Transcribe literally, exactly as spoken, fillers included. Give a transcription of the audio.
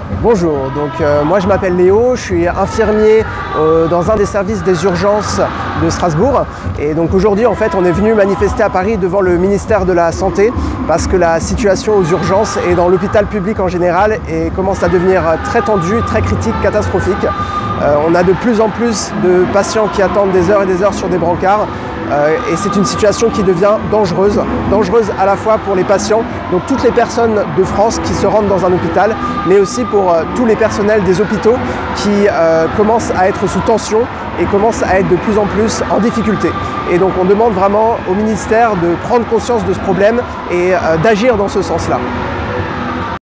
Bonjour, donc euh, moi je m'appelle Léo, je suis infirmier euh, dans un des services des urgences de Strasbourg et donc aujourd'hui en fait on est venu manifester à Paris devant le ministère de la Santé parce que la situation aux urgences et dans l'hôpital public en général et commence à devenir très tendue, très critique, catastrophique. Euh, on a de plus en plus de patients qui attendent des heures et des heures sur des brancards. Euh, et c'est une situation qui devient dangereuse, dangereuse à la fois pour les patients, donc toutes les personnes de France qui se rendent dans un hôpital, mais aussi pour euh, tous les personnels des hôpitaux qui euh, commencent à être sous tension et commencent à être de plus en plus en difficulté. Et donc on demande vraiment au ministère de prendre conscience de ce problème et euh, d'agir dans ce sens-là.